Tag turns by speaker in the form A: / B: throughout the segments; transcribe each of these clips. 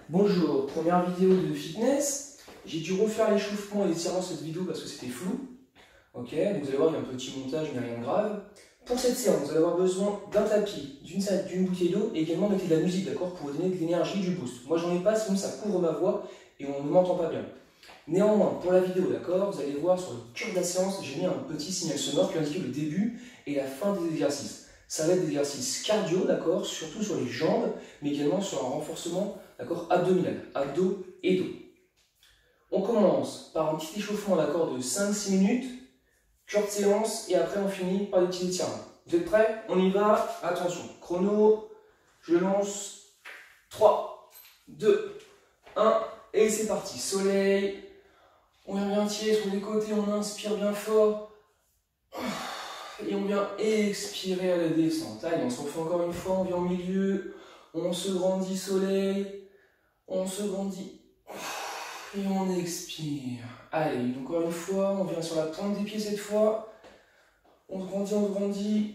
A: Bonjour, première vidéo de fitness. J'ai dû refaire l'échauffement et l'étirement de cette vidéo parce que c'était flou. Ok, donc vous allez voir, il y a un petit montage, mais rien de grave. Pour cette séance, vous allez avoir besoin d'un tapis, d'une bouteille d'eau et également mettez de la musique, d'accord, pour vous donner de l'énergie, du boost. Moi j'en ai pas, sinon ça couvre ma voix et on ne m'entend pas bien. Néanmoins, pour la vidéo, d'accord, vous allez voir sur le cœur de la séance, j'ai mis un petit signal sonore qui indique le début et la fin des exercices. Ça va être des exercices cardio, d'accord, surtout sur les jambes, mais également sur un renforcement, d'accord, abdominal, abdos et dos. On commence par un petit échauffement, d'accord, de 5-6 minutes, courte séance, et après on finit par des petits étirements. Vous êtes prêts? On y va. Attention, chrono, je lance. 3, 2, 1, et c'est parti. Soleil, on vient bien tirer sur les côtés, on inspire bien fort. Et on vient expirer à la descente. Allez, on s'en fait encore une fois, on vient au milieu, on se grandit, soleil, on se grandit, et on expire. Allez, encore une fois, on vient sur la pointe des pieds cette fois, on se grandit,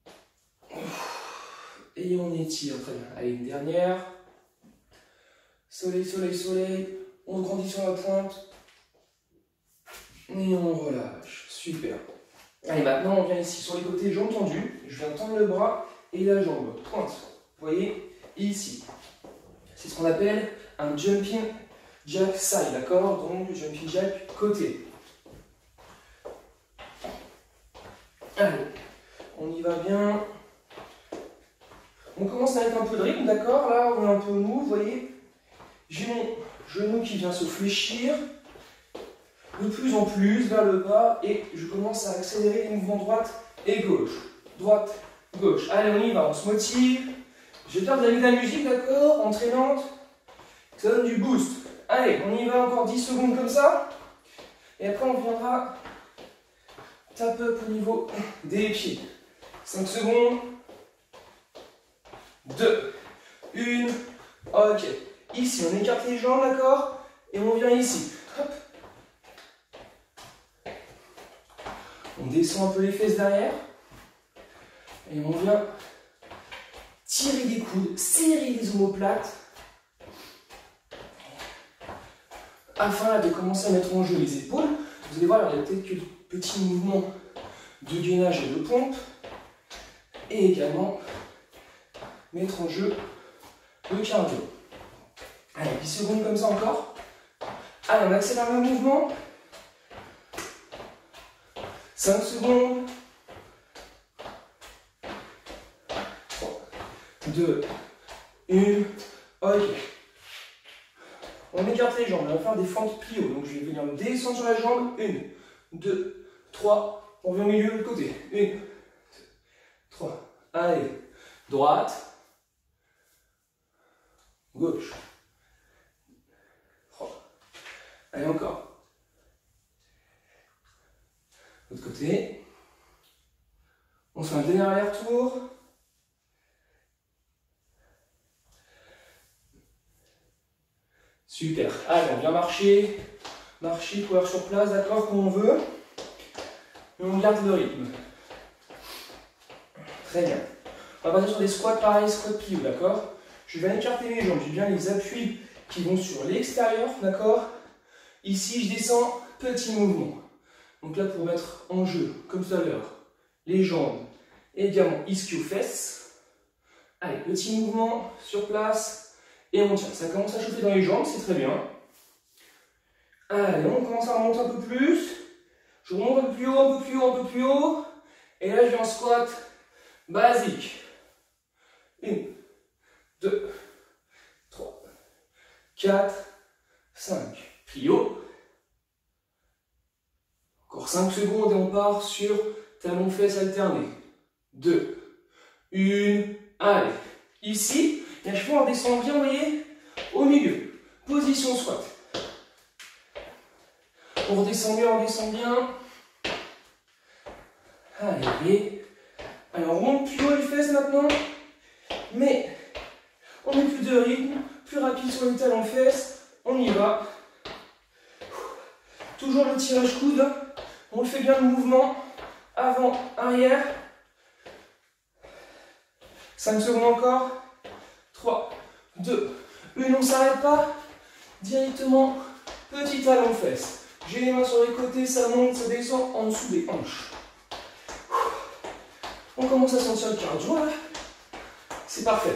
A: et on étire, très bien. Allez, une dernière, soleil, soleil, soleil, on se grandit sur la pointe, et on relâche, super. Allez, maintenant on vient ici sur les côtés, jambes tendues. Je viens tendre le bras et la jambe pointe. Vous voyez, ici. C'est ce qu'on appelle un jumping jack side, d'accord? Donc jumping jack côté. Allez, on y va bien. On commence à mettre un peu de rythme, d'accord? Là, on est un peu mou, vous voyez. J'ai mon genou qui vient se fléchir. De plus en plus vers le bas et je commence à accélérer les mouvements droite et gauche. Droite, gauche. Allez, on y va, on se motive. Je vais faire de la musique, d'accord, entraînante. Ça donne du boost. Allez, on y va encore 10 secondes comme ça. Et après, on viendra tap up au niveau des pieds. 5 secondes. 2, 1. Ok. Ici, on écarte les jambes, d'accord? Et on vient ici. Hop. On descend un peu les fesses derrière. Et on vient tirer les coudes, serrer les omoplates. Afin de commencer à mettre en jeu les épaules. Vous allez voir, il y a peut-être quelques petits mouvements de gainage et de pompe. Et également mettre en jeu le cardio. Allez, 10 secondes comme ça encore. Allez, on accélère le mouvement. 5 secondes. 3, 2, 1. Ok. On écarte les jambes. On va faire des fentes plio. Donc je vais venir me descendre sur la jambe. 1, 2, 3. On vient au milieu de l'autre côté. 1, 2, 3. Allez. Droite. Gauche. 3. Allez, encore. L'autre côté. On se fait un dernier aller-retour. Super. Allez, on vient marcher. Marcher, courir sur place, d'accord, comme on veut. Et on garde le rythme. Très bien. On va passer sur des squats pareil, squat plio, d'accord? Je vais écarter les jambes. J'ai bien les appuis qui vont sur l'extérieur, d'accord? Ici, je descends, petit mouvement. Donc là, pour mettre en jeu, comme tout à l'heure, les jambes, et également ischio-fesses. Allez, petit mouvement sur place, et on tient. Ça commence à chauffer dans les jambes, c'est très bien. Allez, on commence à remonter un peu plus. Je remonte un peu plus haut, un peu plus haut, un peu plus haut. Et là, je vais en squat basique. 1, 2, 3, 4, 5. Plio. Encore 5 secondes et on part sur talon-fesses alternés. 2, 1, allez. Ici, et à chaque fois on descend bien, vous voyez, au milieu. Position squat. On redescend bien, on descend bien. Allez. Allez, on remonte plus haut les fesses maintenant. Mais on met plus de rythme, plus rapide sur les talons-fesses. On y va. Toujours le tirage coude. On fait bien le mouvement, avant, arrière. 5 secondes encore. 3, 2, Une, on ne s'arrête pas. Directement, petit talon fesse. J'ai les mains sur les côtés, ça monte, ça descend en dessous des hanches. On commence à sentir le cardio là. C'est parfait.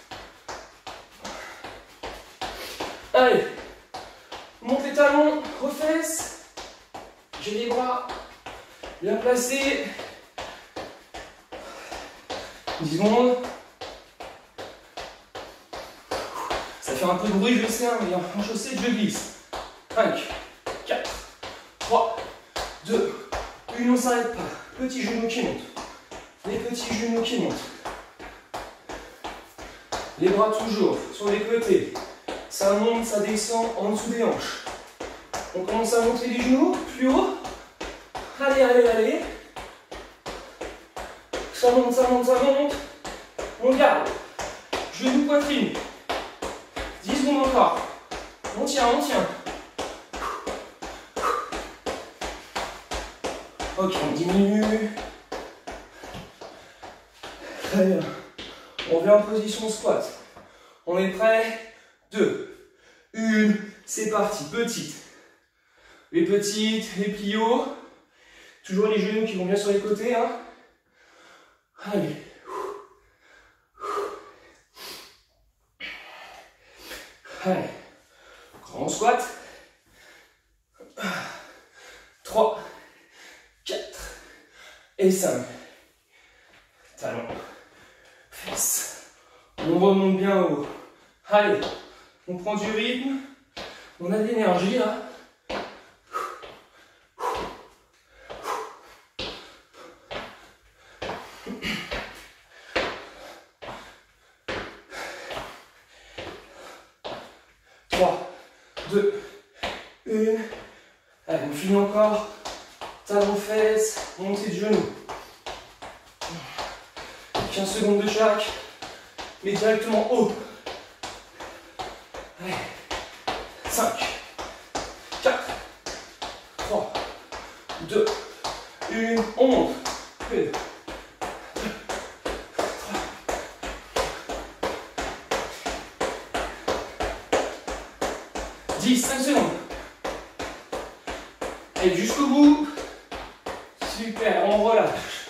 A: Allez, monte les talons, refesse. J'ai les bras bien placés. 10 secondes. Ça fait un peu de bruit, je sais, mais en chaussette, je glisse. 5, 4, 3, 2, 1, on ne s'arrête pas. Petit genou qui monte. Les petits genoux qui montent. Les bras toujours sur les côtés. Ça monte, ça descend en dessous des hanches. On commence à monter les genoux plus haut. Allez, allez, allez. Ça monte, ça monte, ça monte. On garde. Genou, poitrine. 10 secondes encore. On tient, on tient. Ok, on diminue. Très bien. On revient en position squat. On est prêt? 2, 1, c'est parti. Petite. Les petites, les plis hauts. Toujours les genoux qui vont bien sur les côtés. Hein. Allez. Allez. Grand squat. 3, 4 et 5. Talons. Fesses. On remonte bien haut. Allez. On prend du rythme. On a de l'énergie là. Allez, on finit encore. Talons fesses, montée de genoux. 15 secondes de chaque. Mais directement haut. Allez. 5, 4, 3, 2, 1. On monte. 1, 2, 3. 10, 5 secondes. Allez, jusqu'au bout. Super, on relâche.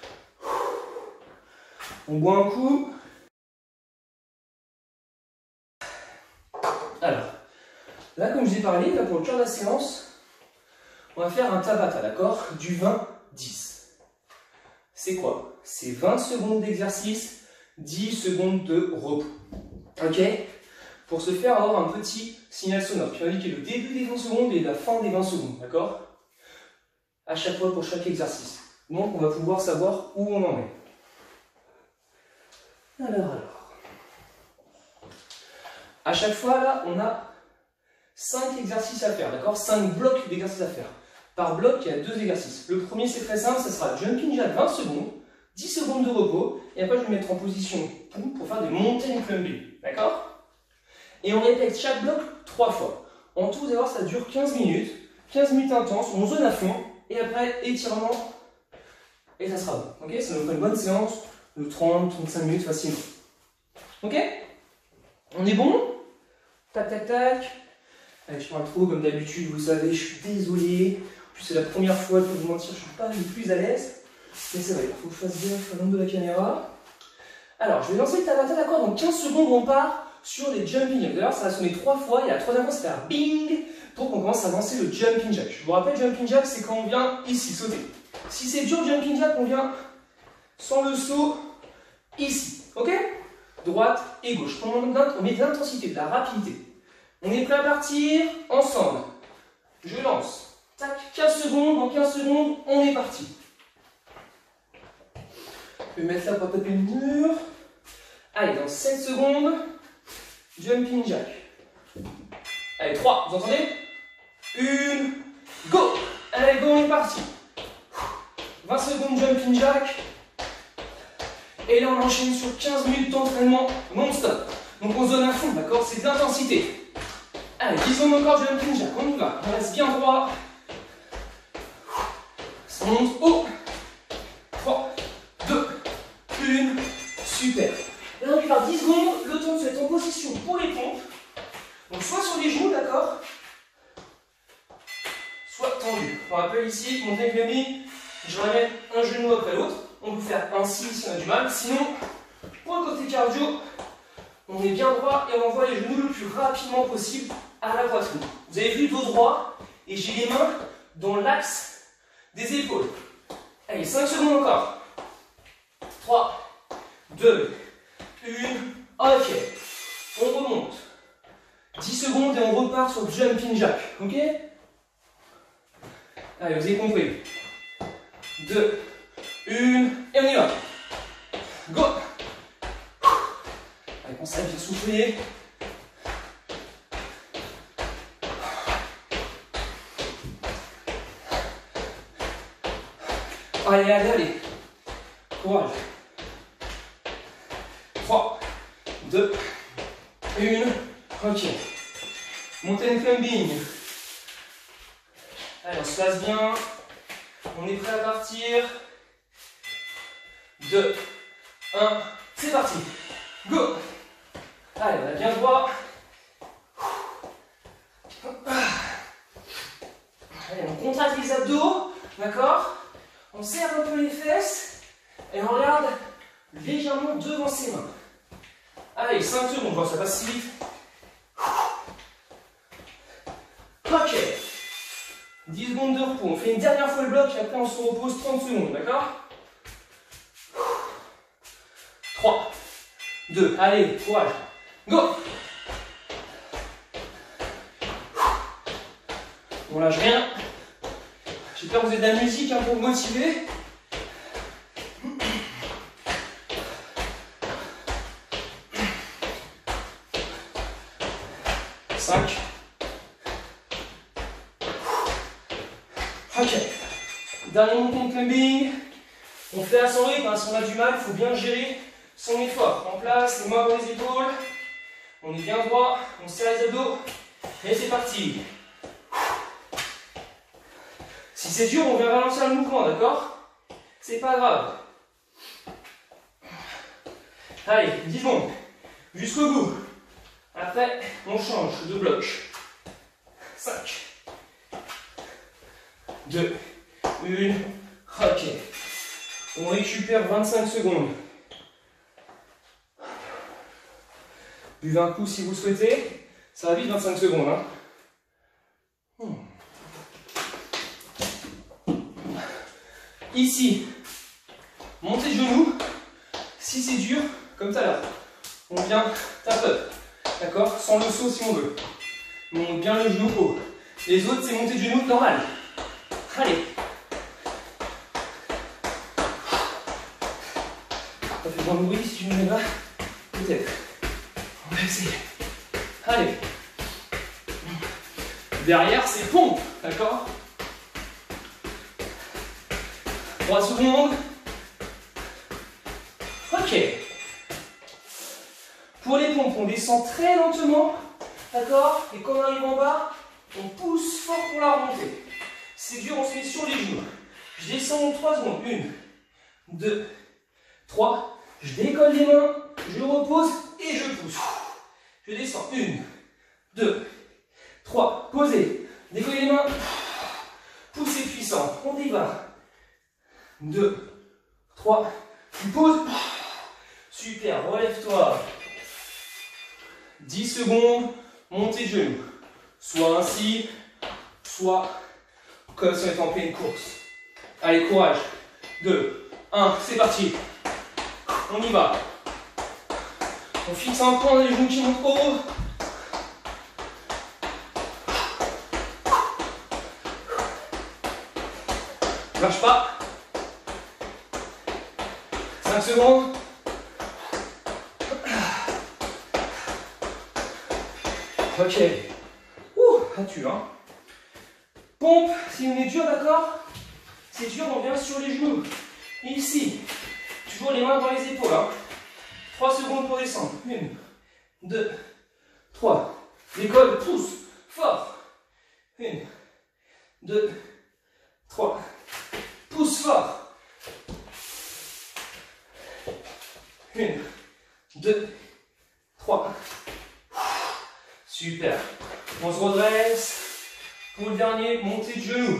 A: On boit un coup. Alors, là, comme je vous ai parlé, là, pour le cœur de la séance, on va faire un Tabata, d'accord? Du 20-10. C'est quoi? C'est 20 secondes d'exercice, 10 secondes de repos. Ok? Pour se faire avoir un petit signal sonore qui va indiquer le début des 20 secondes et la fin des 20 secondes, d'accord? À chaque fois pour chaque exercice. Donc on va pouvoir savoir où on en est. Alors. À chaque fois, là, on a 5 exercices à faire, d'accord? 5 blocs d'exercices à faire. Par bloc, il y a 2 exercices. Le premier, c'est très simple, ça sera jumping jack 20 secondes, 10 secondes de repos, et après je vais me mettre en position pour faire des mountain climbing, d'accord? Et on répète chaque bloc 3 fois. En tout, vous allez voir, ça dure 15 minutes. 15 minutes intenses, on zone à fond, et après, étirement, et ça sera bon. Ok? Ça nous fait une bonne séance de 30-35 minutes facilement. Ok? On est bon? Tac, tac, tac. Allez, je parle trop, comme d'habitude, vous savez, je suis désolé. En plus, c'est la première fois, pour vous mentir, je ne suis pas le plus à l'aise. Mais c'est vrai, il faut que je fasse bien le nombre de la caméra. Alors, je vais lancer le Tabata, d'accord? Dans 15 secondes, on part sur les jumping jacks. D'ailleurs, ça va sonner 3 fois, et la troisième fois, c'est faire bing pour qu'on commence à lancer le jumping jack. Je vous rappelle, jumping jack, c'est quand on vient ici, sauter. Si c'est dur, jumping jack, on vient sans le saut, ici. Ok? Droite et gauche. On met de l'intensité, de la rapidité. On est prêt à partir ensemble. Je lance. Tac, 15 secondes. En 15 secondes, on est parti. Je vais mettre là pour taper le mur. Allez, dans 7 secondes, jumping jack. Allez, 3, vous entendez? 1, go! Allez, go, on est parti. 20 secondes jumping jack. Et là, on enchaîne sur 15 minutes d'entraînement non-stop. Donc, on zone à fond, d'accord? C'est de l'intensité. Allez, 10 secondes encore de jumping jack. On y va. On reste bien droit. Ça monte haut. 3, 2, 1. Super. Et là, on va faire 10 secondes. Le temps de se mettre en position pour les pompes. les genoux, d'accord, soit tendu. On rappelle ici, monter avec le mi, je ramène un genou après l'autre. On peut faire ainsi si on a du mal. Sinon, pour le côté cardio, on est bien droit et on envoie les genoux le plus rapidement possible à la poitrine. Vous avez vu, dos droit, et j'ai les mains dans l'axe des épaules. Allez, 5 secondes encore. 3, 2, 1, ok. On remonte. 10 secondes et on repart sur jumping jack, ok? Allez, vous avez compris. 2, 1, et on y va. Go! Allez, pensez à bien souffler. Allez, allez, allez. Courage. 3, 2, 1, ok. Mountain climbing. Allez, on se passe bien. On est prêt à partir. 2, 1, c'est parti. Go! Allez, on a bien droit. Allez, on contracte les abdos, d'accord? On serre un peu les fesses et on regarde légèrement devant ses mains. Allez, 5 secondes, voir ça passe si vite. Ok. 10 secondes de repos. On fait une dernière fois le bloc et après on se repose 30 secondes, d'accord? 3, 2, allez, courage. Go! On lâche rien. J'espère que vous avez de la musique hein, pour vous motiver. Ok. Dernier mountain climbing. On fait à son rythme, hein. Si on a du mal, il faut bien gérer son effort. En place, les mains dans les épaules. On est bien droit, on serre les abdos. Et c'est parti. Si c'est dur, on vient ralentir le mouvement, d'accord? C'est pas grave. Allez, 10 secondes. Jusqu'au bout. Après, on change de bloc. 5, 2, 1, ok. On récupère 25 secondes. Buvez un coup si vous souhaitez. Ça va vite 25 secondes. Hein. Ici, montez de genoux. Si c'est dur, comme tout à l'heure, on vient tape-up. D'accord? Sans le saut si on veut. On monte bien le genou haut. Les autres, c'est montée de genoux normal. Allez. Ça fait moins de bruit si je me mets là. Peut-être. On va essayer. Allez. Derrière, c'est pompe. D'accord? 3 secondes. Ok. Pour les pompes, on descend très lentement. D'accord? Et quand on arrive en bas, on pousse fort pour la remontée. C'est dur, on se met sur les genoux. Je descends en 3 secondes. 1, 2, 3. Je décolle les mains, je repose et je pousse. Je descends. 1, 2, 3. Posez. Décollez les mains. Poussez puissant. On y va. 2, 3. Tu poses. Super. Relève-toi. 10 secondes. Montez de genoux. Soit ainsi, soit comme si on était en pleine course. Allez, courage. 2, 1, c'est parti. On y va. On fixe un point, les genoux qui montent haut. Lâche pas. 5 secondes. Ok. As-tu, hein? Pompe, si on est dur, d'accord? C'est dur, on vient sur les genoux. Et ici, toujours les mains dans les épaules. Hein? 3 secondes pour descendre. 1, 2, 3. Décolle, pousse, fort. 1, 2, 3. Pousse fort. 1, 2, 3. Super. On se redresse. Pour le dernier, montée de genou.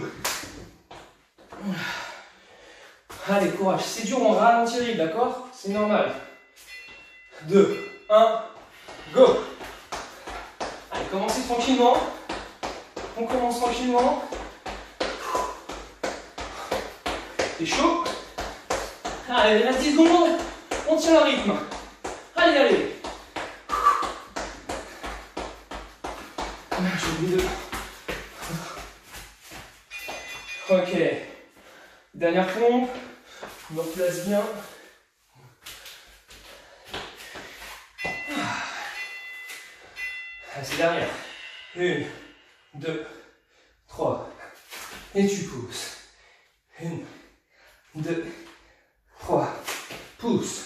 A: Allez, courage. C'est dur, on ralentit, d'accord? C'est normal. 2, 1, go. Allez, commencez tranquillement. On commence tranquillement. C'est chaud. Allez, il reste 10 secondes. On tient le rythme. Allez, allez. J'ai oublié de... Ok. Dernière pompe. Je me replace bien. C'est dernière. 1, 2, 3. Et tu pousses. 1, 2, 3. Pousse.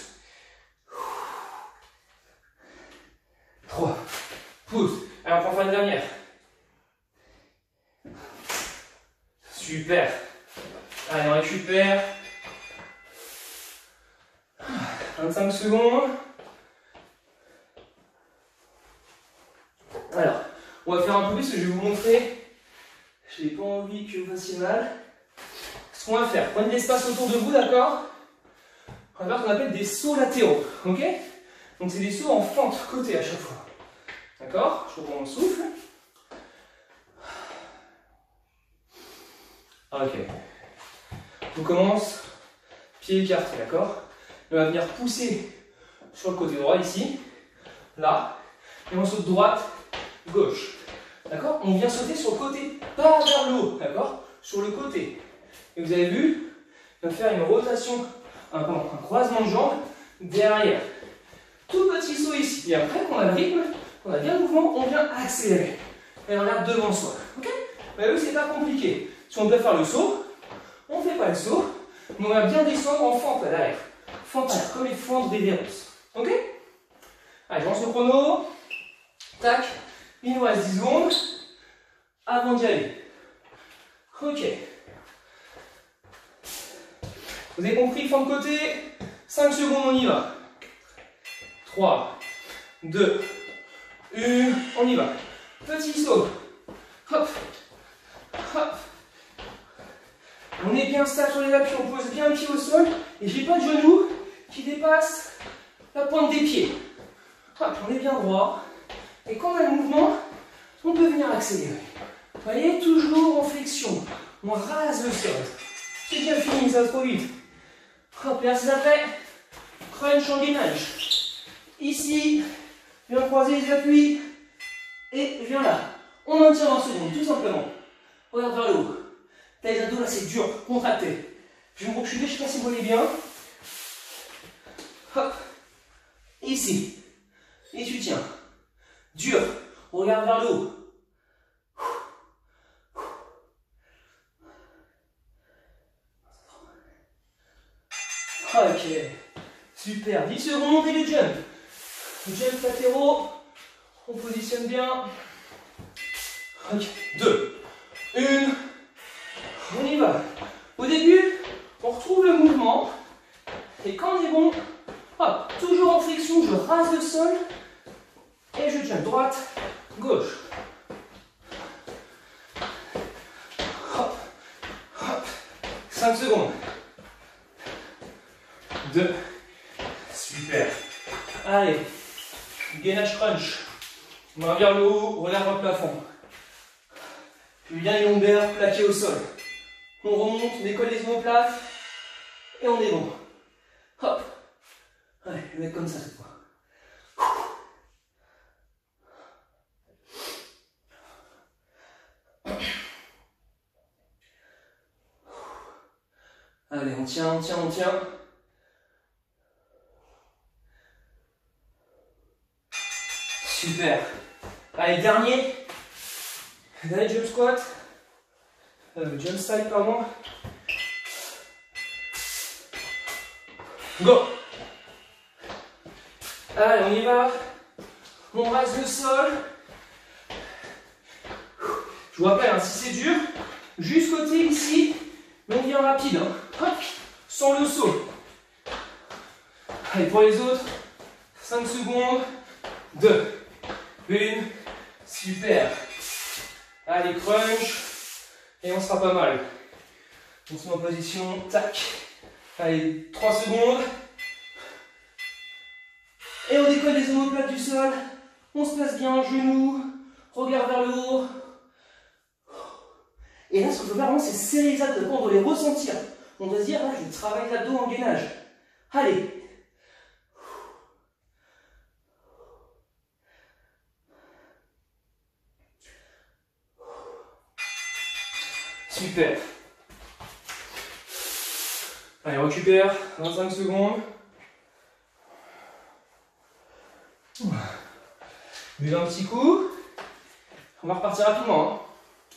A: 3. Pousse. Alors, on va faire une dernière. Super. Allez, on récupère. 25 secondes. Alors, on va faire un peu plus, parce que je vais vous montrer. Je n'ai pas envie que vous fassiez mal. Ce qu'on va faire, prenez de l'espace autour de vous, d'accord? On va faire ce qu'on appelle des sauts latéraux, ok? Donc c'est des sauts en fente, côté à chaque fois. D'accord? Je reprends mon souffle. Ok. On commence, pied écarté, d'accord? On va venir pousser sur le côté droit ici, là, et on saute droite, gauche. D'accord? On vient sauter sur le côté, pas vers le haut, d'accord? Sur le côté. Et vous avez vu, on va faire une rotation, un croisement de jambes derrière. Tout petit saut ici. Et après qu'on a le rythme, qu'on a bien le mouvement, on vient accélérer. Et on regarde devant soi. Ok? Vous avez vu, c'est pas compliqué. Si on peut faire le saut, on ne fait pas le saut, mais on va bien descendre en fente à l'arrière. Fente à l'arrière, comme les fentes des Véros. Ok? Allez, je lance le chrono. Tac. Il nous reste 10 secondes avant d'y aller. Ok. Vous avez compris, fente côté. 5 secondes, on y va. 3, 2, 1, on y va. Petit saut. Hop. Hop. On est bien stable sur les appuis, on pose bien le pied au sol. Et j'ai pas de genou qui dépasse la pointe des pieds. Hop, on est bien droit. Et quand on a le mouvement, on peut venir accélérer. Vous voyez, toujours en flexion. On rase le sol. C'est bien fini, ça va trop vite. Hop, et c'est après. Crunch en gainage. Ici, je viens croiser les appuis. Et je viens là. On maintient 20 secondes, tout simplement. Regarde vers le haut. T'as les abdos là, c'est dur, contracté. Je vais me reculer, je ne sais pas si vous voyez bien. Hop. Ici. Et tu tiens. Dur. On regarde vers le haut. Ok. Super. 10 secondes et le jump. Jump latéraux. On positionne bien. Ok. 2. 1. On y va. Au début, on retrouve le mouvement. Et quand on est bon, hop, toujours en flexion, je rase le sol. Et je jump droite, gauche. Hop, hop. 5 secondes. 2. Super. Allez. Gainage crunch. Main vers le haut, regarde vers le plafond. Puis bien les lombaires plaqués au sol. On remonte, on décolle les omoplates. Et on est bon. Hop. Allez, je vais mettre comme ça cette fois. Allez, on tient, on tient, on tient. Super. Allez, dernier jump squat. Jump side, pardon. Go. Allez, on y va. On rase le sol. Je vous rappelle, hein, si c'est dur, juste côté ici, mais on vient rapide. Hein. Hop, sans le saut. Allez, pour les autres, 5 secondes. 2, 1, super. Allez, crunch. Et on sera pas mal. On se met en position, tac. Allez, 3 secondes. Et on décolle les omoplates du sol. On se place bien, genoux, regard vers le haut. Et là, ce qu'il faut faire vraiment, c'est serrer les abdos. On doit les ressentir. On doit se dire, là, je travaille l'abdos en gainage. Allez. Super. Allez, on récupère. 25 secondes. Buvez un petit coup. On va repartir rapidement. Hein.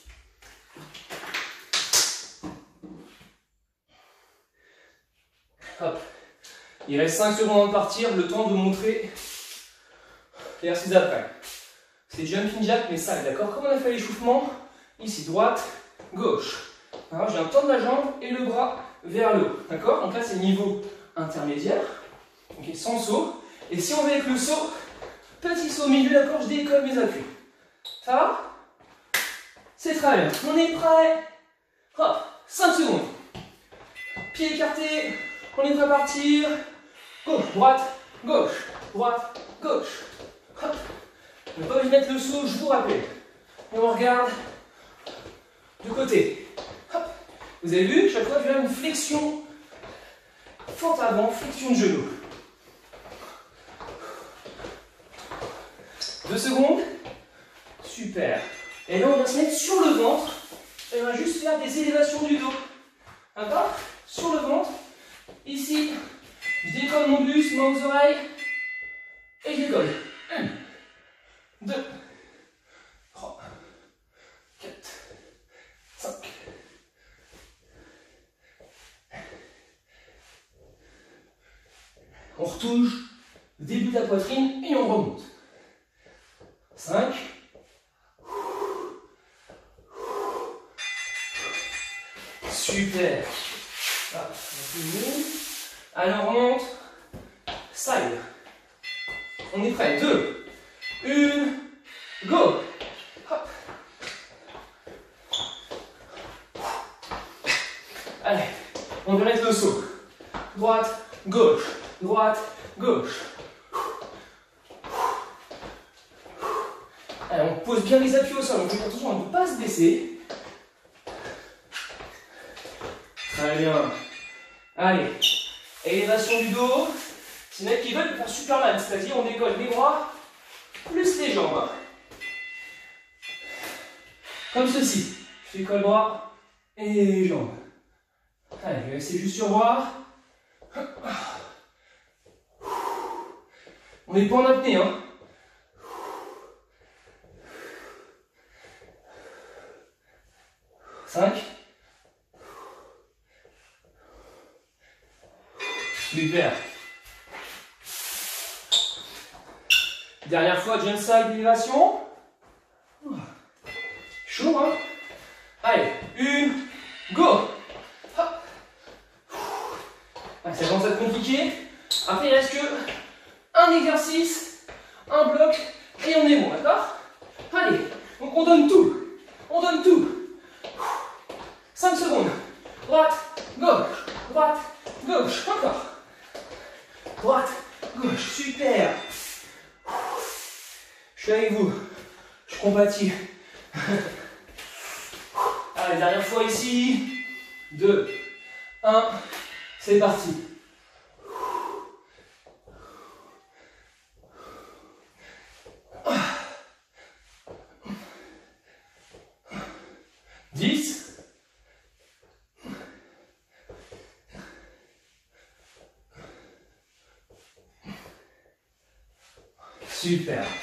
A: Hop. Il reste 5 secondes avant de partir, le temps de vous montrer l'exercice d'après. C'est jumping jack, mais ça, d'accord? Comme on a fait l'échauffement, ici, droite, gauche. Alors, j'ai un temps de la jambe et le bras vers le haut, d'accord? Donc là, c'est le niveau intermédiaire, ok, sans saut. Et si on va avec le saut, petit saut au milieu, d'accord? Je décolle mes appuis. Ça va? C'est très bien. On est prêt? Hop, 5 secondes. Pied écarté. On est prêt à partir. Gauche, droite, gauche, droite, gauche. Hop. Ne pas obligé de mettre le saut, je vous rappelle. Et on regarde de côté. Hop. Vous avez vu, chaque fois, je vais faire une flexion. Fente avant, flexion de genou. 2 secondes. Super. Et là, on va se mettre sur le ventre. Et on va juste faire des élévations du dos. D'accord? Sur le ventre. Ici, je décolle mon buste, main aux oreilles. Et je décolle. 1, 2, 3, 4, 5. On retouche le début de la poitrine et on remonte. 5. Super. Ah, alors on monte. Side. On est prêt. 2, 1, go. Hop. Allez, on va mettre le saut. Droite, gauche, droite, gauche. Allez, on pose bien les appuis au sol. Donc attention à ne pas se baisser. Très bien. Allez, élévation du dos. C'est une qui veut faire Superman, c'est-à-dire on décolle les bras plus les jambes. Comme ceci. Je décolle les bras et les jambes. Allez, je vais rester juste sur bras. On n'est pas en apnée, hein. Cinq. Super. Dernière fois, jump side, élévation. Chaud, hein? Allez, 1, go! Hop. Allez, ça commence à être compliqué. Après, il reste que un exercice, un bloc, et on est bon, d'accord? Allez, donc on donne tout. On donne tout. 5 secondes. Droite, gauche, droite, gauche. Encore. Droite, gauche. Super. Je suis avec vous. Je compatis. Allez, dernière fois ici. 2, 1. C'est parti. Super.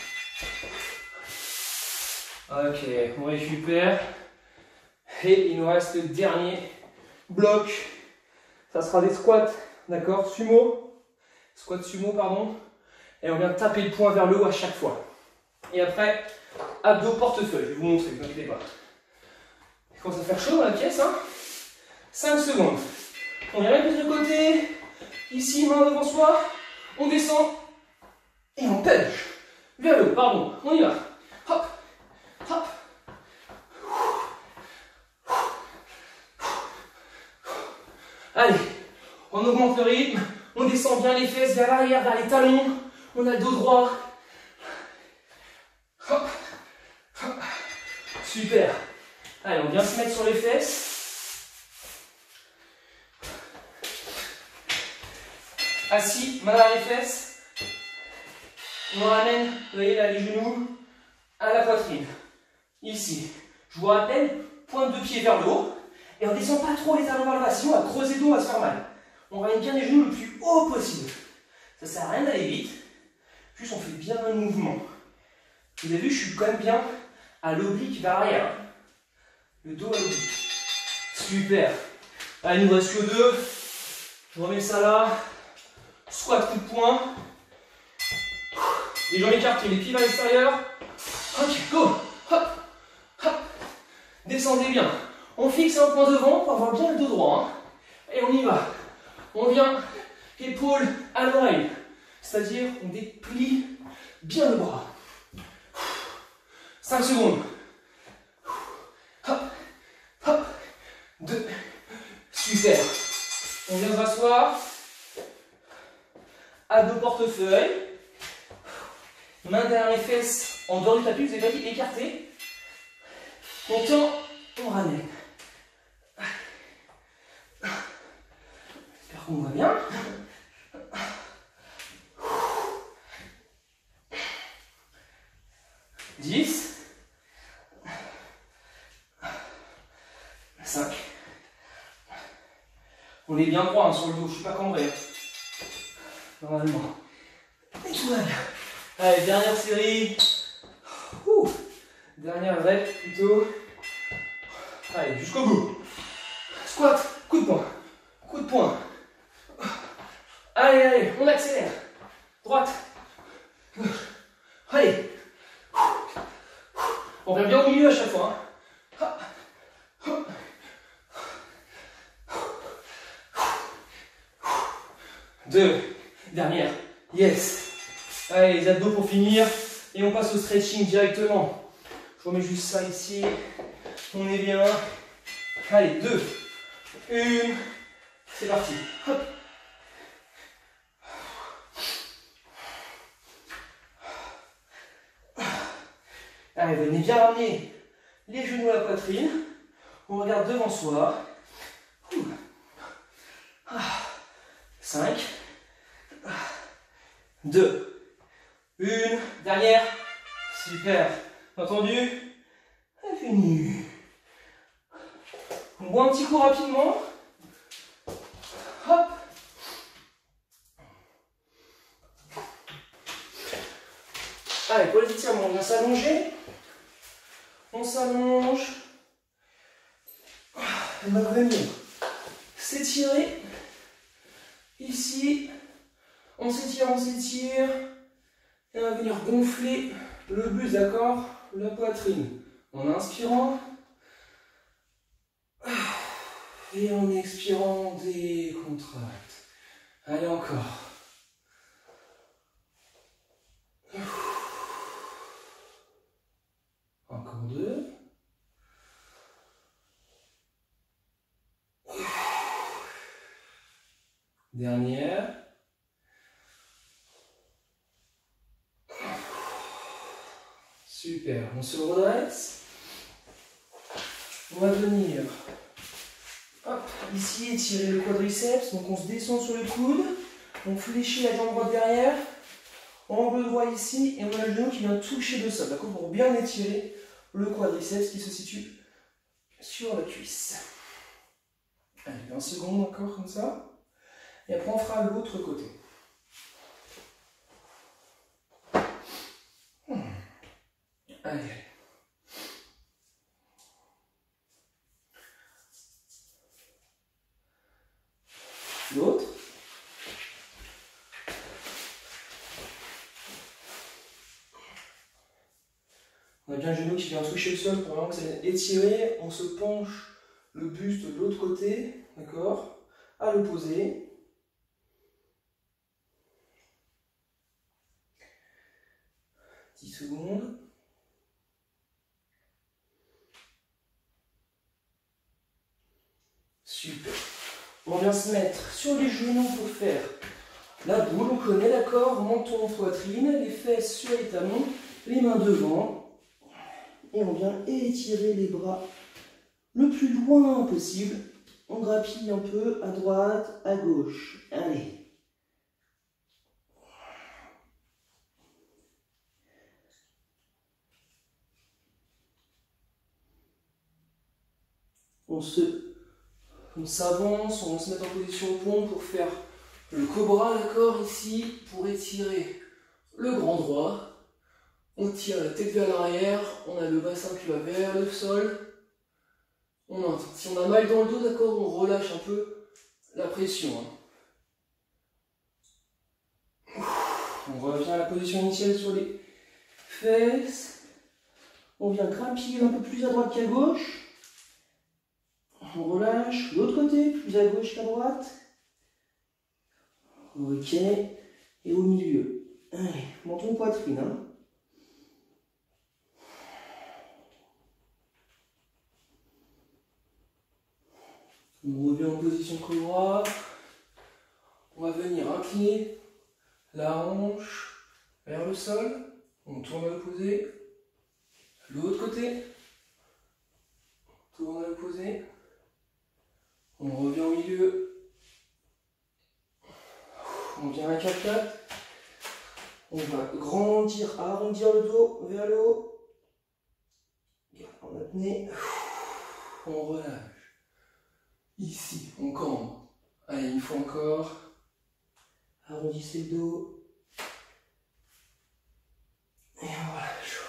A: Ok, on récupère. Et il nous reste le dernier bloc. Ça sera des squats, d'accord? Sumo. Squat sumo, pardon. Et on vient taper le poing vers le haut à chaque fois. Et après, abdos portefeuille. Je vais vous montrer, ne vous inquiétez pas. Il commence à faire chaud dans la pièce, hein? 5 secondes. On vient mettre de côté. Ici, main devant soi. On descend. Et on punch. Vers le haut, pardon. On y va. Hop. Hop. augmente le rythme, on descend bien les fesses vers l'arrière, vers les talons, on a le dos droit. Hop, hop. Super. Allez, on vient se mettre sur les fesses. Assis, main dans les fesses. On ramène, vous voyez là, les genoux à la poitrine. Ici. Je vous rappelle, pointe de pied vers le haut. Et on ne descend pas trop les talons vers le bas, sinon on va creuser le dos, on va se faire mal. On ramène bien les genoux le plus haut possible. Ça ne sert à rien d'aller vite. Juste on fait bien le mouvement. Vous avez vu, je suis quand même bien à l'oblique vers l'arrière. Le dos à l'oblique. Super. Allez, il nous reste que 2. Je remets ça là. Squat, coup de poing. Les jambes écartées, les pieds vers l'extérieur. Ok, go. Hop, hop. Descendez bien. On fixe un point devant pour avoir bien le dos droit. Hein. Et on y va. On vient, épaule à l'oreille. C'est-à-dire, on déplie bien le bras. 5 secondes. Hop, hop. 2. Super. On vient se rasseoir. Abdos portefeuille. Main derrière les fesses en dehors du tapis. Vous avez pas dit écarté. On tend, on ramène. J'espère qu'on va bien. 10. 5. On est bien droit hein, sur le dos, je ne suis pas cambré. Normalement. Et tout va bien. Allez, dernière série. Dernière rep plutôt. Allez, jusqu'au bout. Squat, coup de poing. Coup de poing. Allez, allez, on accélère. Droite. Allez. On revient bien au milieu à chaque fois. Hein. 2. Dernière. Yes. Allez, les abdos pour finir. Et on passe au stretching directement. Je remets juste ça ici. On est bien. Allez, 2. 1. C'est parti. Hop. Allez, venez bien ramener les genoux à la poitrine. On regarde devant soi. 5. 2. 1. Dernière. Super. Entendu? Fini. On boit un petit coup rapidement. Hop. Allez, pour les étirements, on vient s'allonger. On s'allonge. On va venir s'étirer. Ici. On s'étire, on s'étire. Et on va venir gonfler le buste, d'accord? La poitrine. En inspirant. Et en expirant, décontracte. Allez, encore. Encore 2. Dernière. Super. On se redresse. On va venir hop, ici étirer le quadriceps. Donc on se descend sur le coude. On fléchit la jambe droite derrière. Angle droit ici. Et on a le genou qui vient toucher le sol. D'accord, pour bien étirer le quadriceps qui se situe sur la cuisse. Allez, 20 secondes encore comme ça. Et après on fera l'autre côté. Allez. L'autre. On a bien le genou qui vient toucher le sol pour vraiment que ça vienne étirer. On se penche le buste de l'autre côté, d'accord? À l'opposé. Secondes. Super. On vient se mettre sur les genoux pour faire la boule, on connaît, d'accord? Menton, poitrine, les fesses sur les talons, les mains devant. Et on vient étirer les bras le plus loin possible. On grappille un peu à droite, à gauche. Allez. On s'avance, on va se mettre en position pompe pour faire le cobra, d'accord, ici, pour étirer le grand droit. On tire la tête vers l'arrière, on a le bassin qui va vers le sol. Si on a mal dans le dos, d'accord, on relâche un peu la pression. On revient à la position initiale sur les fesses. On vient grappiller un peu plus à droite qu'à gauche. On relâche, l'autre côté, plus à gauche qu'à droite. Ok, et au milieu. Allez, menton poitrine. Hein. On revient en position cobra. On va venir incliner la hanche vers le sol. On tourne à l'opposé. L'autre côté. Tourne à l'opposé. On revient au milieu. On vient à 4-4. On va grandir, arrondir le dos vers le haut. On apnée. On relâche. Ici, on cambre. Allez, une fois encore. Arrondissez le dos. Et on relâche.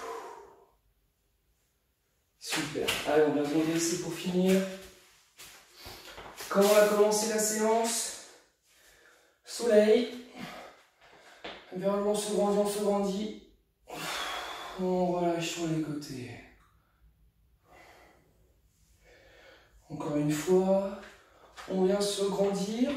A: Super. Allez, on vient se redresser pour finir. Comment on va commencer la séance? Soleil. Vers le haut, on se grandit. On relâche sur les côtés. Encore une fois. On vient se grandir.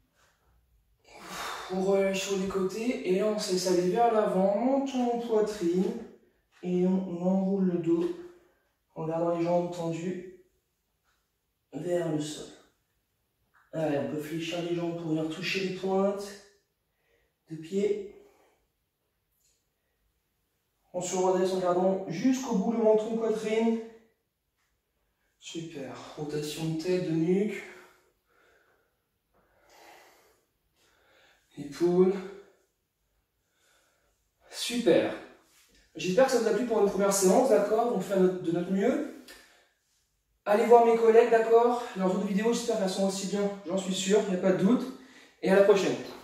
A: On relâche sur les côtés. Et là, on se laisse aller vers l'avant. Menton, poitrine. Et on enroule le dos en gardant les jambes tendues vers le sol. Allez, on peut fléchir les jambes pour venir toucher les pointes de pied. On se redresse en gardant jusqu'au bout le menton, poitrine. Super. Rotation de tête, de nuque. Épaule. Super. J'espère que ça vous a plu pour une première séance, d'accord? On fait de notre mieux. Allez voir mes collègues, d'accord? Leurs autres vidéos, j'espère qu'elles sont aussi bien, j'en suis sûr, il n'y a pas de doute. Et à la prochaine.